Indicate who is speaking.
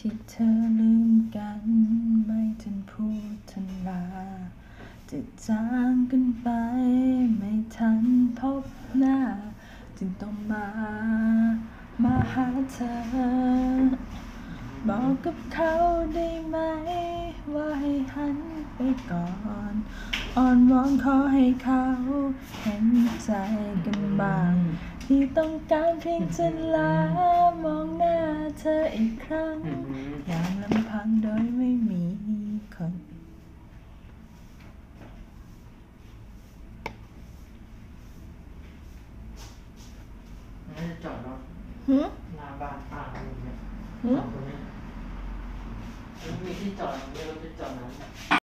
Speaker 1: ที่เธอลืมกันไม่ทันพูดทันลาจะจางกันไปไม่ทันพบหน้าจึงต้องมาหาเธอบอกกับเขาได้ไหมว่าให้หันไปก่อนอ้อนวอนขอให้เขาเห็นใจกันบ้างที่ต้องการเพียงจะลามองหน้าเธออีกครั้งอย่างลำพังโดยไม่มีคน
Speaker 2: น่าจะจอดรถหน้าบ้านป้าอะไรอย่างเงี้ยตรงนี้ไม่มีที่จอด